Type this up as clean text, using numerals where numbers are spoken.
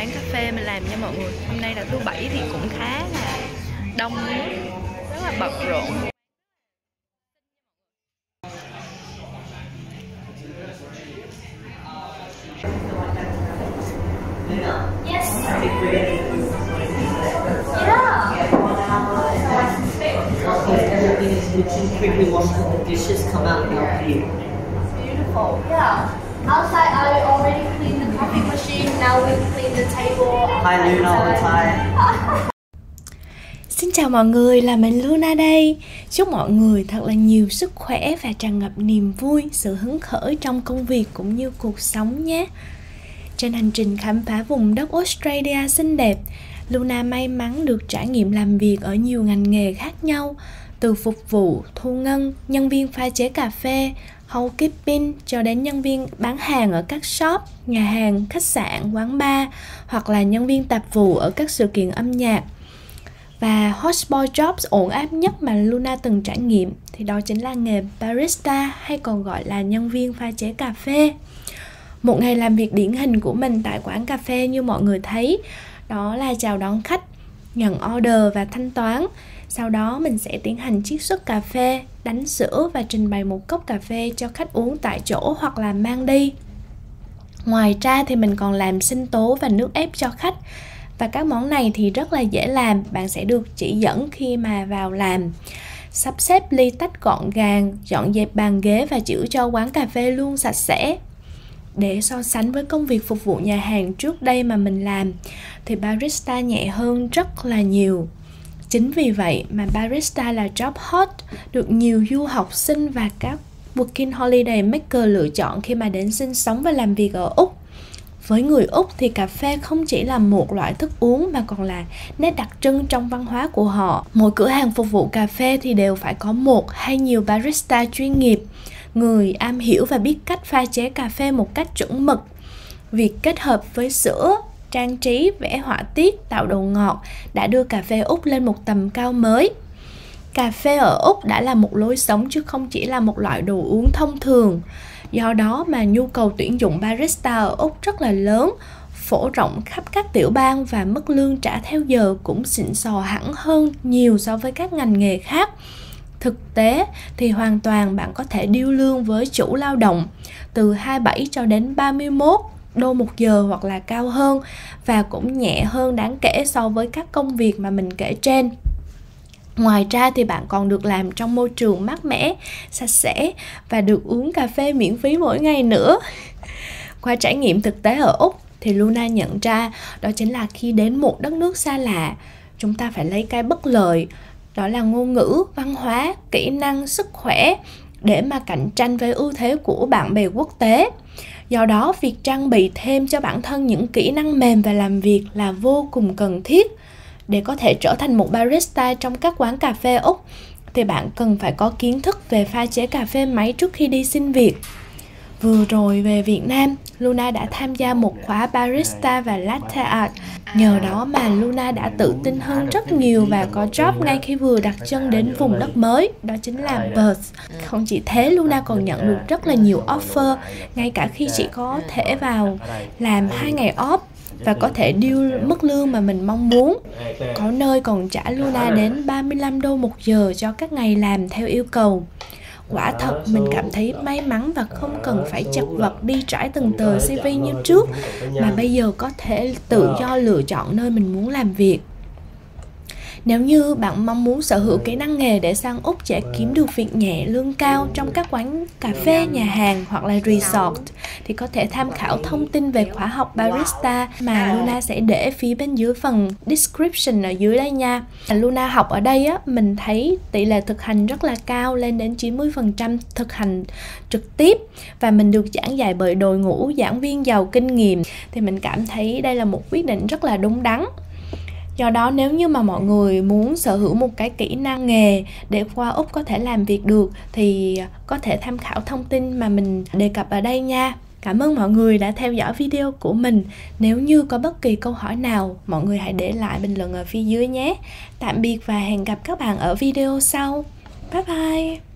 quán cà phê mình làm nha mọi người. Hôm nay là thứ bảy thì cũng khá là đông, rất là bận rộn. Yes. Yeah. Everything is literally washed and the dishes come out healthy. Beautiful. Yeah. Outside, I already cleaned the coffee machine. Now we clean the table. Hi Luna, all the time. Xin chào mọi người, là mình Luna đây. Chúc mọi người thật là nhiều sức khỏe và tràn ngập niềm vui, sự hứng khởi trong công việc cũng như cuộc sống nhé. Trên hành trình khám phá vùng đất Australia xinh đẹp, Luna may mắn được trải nghiệm làm việc ở nhiều ngành nghề khác nhau, từ phục vụ, thu ngân, nhân viên pha chế cà phê, housekeeping cho đến nhân viên bán hàng ở các shop, nhà hàng, khách sạn, quán bar, hoặc là nhân viên tạp vụ ở các sự kiện âm nhạc. Và hotboy jobs ổn áp nhất mà Luna từng trải nghiệm thì đó chính là nghề barista, hay còn gọi là nhân viên pha chế cà phê. Một ngày làm việc điển hình của mình tại quán cà phê như mọi người thấy, đó là chào đón khách, nhận order và thanh toán. Sau đó mình sẽ tiến hành chiết xuất cà phê, đánh sữa và trình bày một cốc cà phê cho khách uống tại chỗ hoặc là mang đi. Ngoài ra thì mình còn làm sinh tố và nước ép cho khách. Và các món này thì rất là dễ làm, bạn sẽ được chỉ dẫn khi mà vào làm. Sắp xếp ly tách gọn gàng, dọn dẹp bàn ghế và giữ cho quán cà phê luôn sạch sẽ. Để so sánh với công việc phục vụ nhà hàng trước đây mà mình làm thì barista nhẹ hơn rất là nhiều. Chính vì vậy mà barista là job hot, được nhiều du học sinh và các working holiday maker lựa chọn khi mà đến sinh sống và làm việc ở Úc. Với người Úc thì cà phê không chỉ là một loại thức uống mà còn là nét đặc trưng trong văn hóa của họ. Mỗi cửa hàng phục vụ cà phê thì đều phải có một hay nhiều barista chuyên nghiệp, người am hiểu và biết cách pha chế cà phê một cách chuẩn mực. Việc kết hợp với sữa, trang trí, vẽ họa tiết, tạo đồ ngọt đã đưa cà phê Úc lên một tầm cao mới. Cà phê ở Úc đã là một lối sống chứ không chỉ là một loại đồ uống thông thường. Do đó mà nhu cầu tuyển dụng barista ở Úc rất là lớn, phổ rộng khắp các tiểu bang và mức lương trả theo giờ cũng xịn sò hẳn hơn nhiều so với các ngành nghề khác. Thực tế thì hoàn toàn bạn có thể điêu lương với chủ lao động từ 27 cho đến 31 đô một giờ hoặc là cao hơn, và cũng nhẹ hơn đáng kể so với các công việc mà mình kể trên. Ngoài ra thì bạn còn được làm trong môi trường mát mẻ, sạch sẽ và được uống cà phê miễn phí mỗi ngày nữa. Qua trải nghiệm thực tế ở Úc thì Luna nhận ra đó chính là khi đến một đất nước xa lạ, chúng ta phải lấy cái bất lợi, đó là ngôn ngữ, văn hóa, kỹ năng, sức khỏe để mà cạnh tranh với ưu thế của bạn bè quốc tế. Do đó, việc trang bị thêm cho bản thân những kỹ năng mềm và làm việc là vô cùng cần thiết. Để có thể trở thành một barista trong các quán cà phê Úc thì bạn cần phải có kiến thức về pha chế cà phê máy trước khi đi xin việc. Vừa rồi về Việt Nam, Luna đã tham gia một khóa barista và latte art. Nhờ đó mà Luna đã tự tin hơn rất nhiều và có job ngay khi vừa đặt chân đến vùng đất mới, đó chính là Perth. Không chỉ thế, Luna còn nhận được rất là nhiều offer, ngay cả khi chỉ có thể vào làm 2 ngày off và có thể deal mức lương mà mình mong muốn. Có nơi còn trả Luna đến 35 đô một giờ cho các ngày làm theo yêu cầu. Quả thật mình cảm thấy may mắn và không cần phải chật vật đi trải từng tờ CV như trước, mà bây giờ có thể tự do lựa chọn nơi mình muốn làm việc. Nếu như bạn mong muốn sở hữu kỹ năng nghề để sang Úc sẽ kiếm được việc nhẹ, lương cao trong các quán cà phê, nhà hàng hoặc là resort thì có thể tham khảo thông tin về khóa học barista mà Luna sẽ để phía bên dưới phần description ở dưới đây nha. Luna học ở đây á, mình thấy tỷ lệ thực hành rất là cao, lên đến 90% thực hành trực tiếp, và mình được giảng dạy bởi đội ngũ giảng viên giàu kinh nghiệm, thì mình cảm thấy đây là một quyết định rất là đúng đắn. Do đó nếu như mà mọi người muốn sở hữu một cái kỹ năng nghề để qua Úc có thể làm việc được thì có thể tham khảo thông tin mà mình đề cập ở đây nha. Cảm ơn mọi người đã theo dõi video của mình. Nếu như có bất kỳ câu hỏi nào, mọi người hãy để lại bình luận ở phía dưới nhé. Tạm biệt và hẹn gặp các bạn ở video sau. Bye bye!